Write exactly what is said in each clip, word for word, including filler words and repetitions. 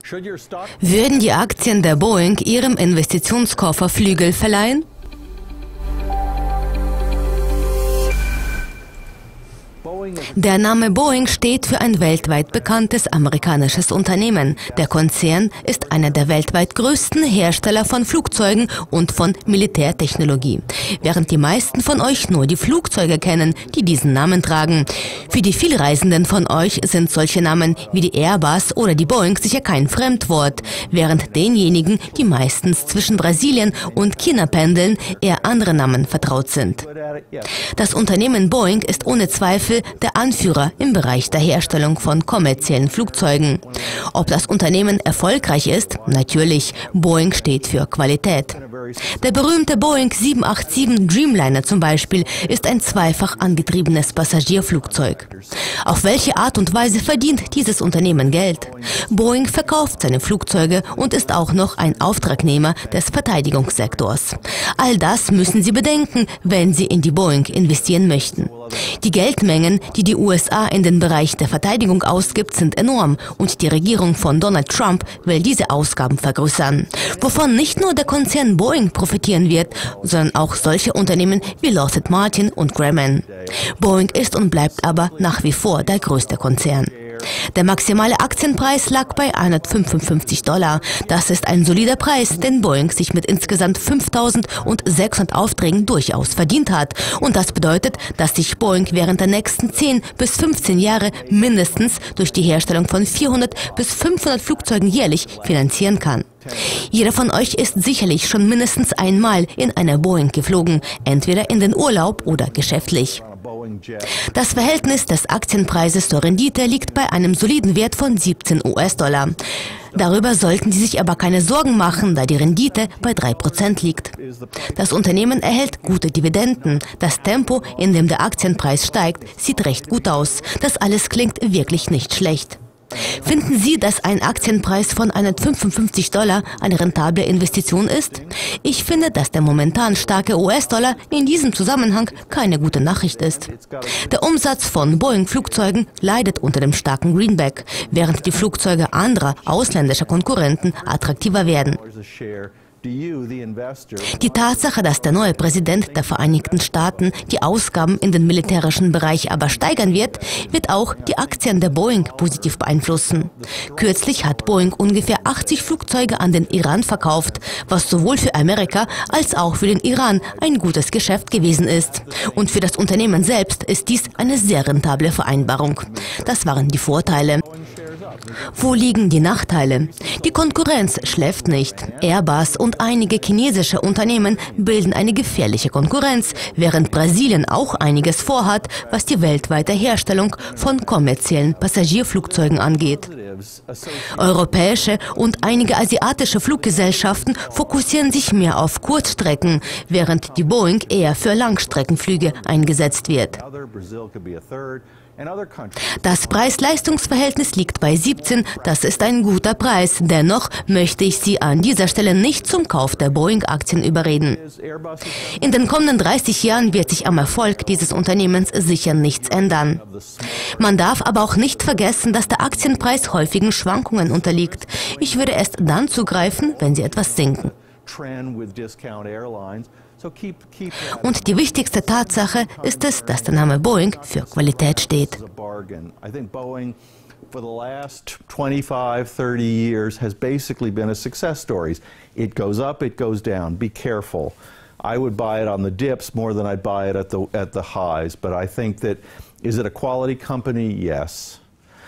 Würden die Aktien der Boeing Ihrem Investitionskoffer Flügel verleihen? Der Name Boeing steht für ein weltweit bekanntes amerikanisches Unternehmen. Der Konzern ist einer der weltweit größten Hersteller von Flugzeugen und von Militärtechnologie. Während die meisten von euch nur die Flugzeuge kennen, die diesen Namen tragen. Für die Vielreisenden von euch sind solche Namen wie die Airbus oder die Boeing sicher kein Fremdwort, während denjenigen, die meistens zwischen Brasilien und China pendeln, eher andere Namen vertraut sind. Das Unternehmen Boeing ist ohne Zweifel der Anführer im Bereich der Herstellung von kommerziellen Flugzeugen. Ob das Unternehmen erfolgreich ist? Natürlich, Boeing steht für Qualität. Der berühmte Boeing sieben acht sieben Dreamliner zum Beispiel ist ein zweifach angetriebenes Passagierflugzeug. Auf welche Art und Weise verdient dieses Unternehmen Geld? Boeing verkauft seine Flugzeuge und ist auch noch ein Auftragnehmer des Verteidigungssektors. All das müssen Sie bedenken, wenn Sie in die Boeing investieren möchten. Die Geldmengen, die die U S A in den Bereich der Verteidigung ausgibt, sind enorm und die Regierung von Donald Trump will diese Ausgaben vergrößern, wovon nicht nur der Konzern Boeing profitieren wird, sondern auch solche Unternehmen wie Lockheed Martin und Grumman. Boeing ist und bleibt aber nach wie vor der größte Konzern. Der maximale Aktienpreis lag bei hundertfünfundfünfzig Dollar. Das ist ein solider Preis, den Boeing sich mit insgesamt fünftausendsechshundert Aufträgen durchaus verdient hat. Und das bedeutet, dass sich Boeing während der nächsten zehn bis fünfzehn Jahre mindestens durch die Herstellung von vierhundert bis fünfhundert Flugzeugen jährlich finanzieren kann. Jeder von euch ist sicherlich schon mindestens einmal in einer Boeing geflogen, entweder in den Urlaub oder geschäftlich. Das Verhältnis des Aktienpreises zur Rendite liegt bei einem soliden Wert von siebzehn US-Dollar. Darüber sollten Sie sich aber keine Sorgen machen, da die Rendite bei drei Prozent liegt. Das Unternehmen erhält gute Dividenden. Das Tempo, in dem der Aktienpreis steigt, sieht recht gut aus. Das alles klingt wirklich nicht schlecht. Finden Sie, dass ein Aktienpreis von hundertfünfundfünfzig Dollar eine rentable Investition ist? Ich finde, dass der momentan starke U S-Dollar in diesem Zusammenhang keine gute Nachricht ist. Der Umsatz von Boeing-Flugzeugen leidet unter dem starken Greenback, während die Flugzeuge anderer ausländischer Konkurrenten attraktiver werden. Die Tatsache, dass der neue Präsident der Vereinigten Staaten die Ausgaben in den militärischen Bereich aber steigern wird, wird auch die Aktien der Boeing positiv beeinflussen. Kürzlich hat Boeing ungefähr achtzig Flugzeuge an den Iran verkauft, was sowohl für Amerika als auch für den Iran ein gutes Geschäft gewesen ist. Und für das Unternehmen selbst ist dies eine sehr rentable Vereinbarung. Das waren die Vorteile. Wo liegen die Nachteile? Die Konkurrenz schläft nicht. Airbus und einige chinesische Unternehmen bilden eine gefährliche Konkurrenz, während Brasilien auch einiges vorhat, was die weltweite Herstellung von kommerziellen Passagierflugzeugen angeht. Europäische und einige asiatische Fluggesellschaften fokussieren sich mehr auf Kurzstrecken, während die Boeing eher für Langstreckenflüge eingesetzt wird. Das Preis-Leistungs-Verhältnis liegt bei siebzehn, das ist ein guter Preis. Dennoch möchte ich Sie an dieser Stelle nicht zum Kauf der Boeing-Aktien überreden. In den kommenden dreißig Jahren wird sich am Erfolg dieses Unternehmens sicher nichts ändern. Man darf aber auch nicht vergessen, dass der Aktienpreis häufigen Schwankungen unterliegt. Ich würde erst dann zugreifen, wenn sie etwas sinken. Und die wichtigste Tatsache ist es, dass der Name Boeing für Qualität steht. For the last twenty-five, thirty years has basically been a success story. It goes up, it goes down. Be careful. I would buy it on the dips more than I'd buy it at the at the highs, but I think that is it a quality company? Yes.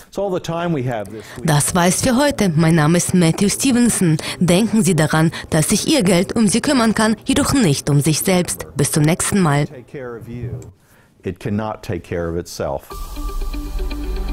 Das war's für heute. Mein Name ist Matthew Stevenson. Denken Sie daran, dass sich Ihr Geld um Sie kümmern kann, jedoch nicht um sich selbst. Bis zum nächsten Mal. It cannot take care of itself.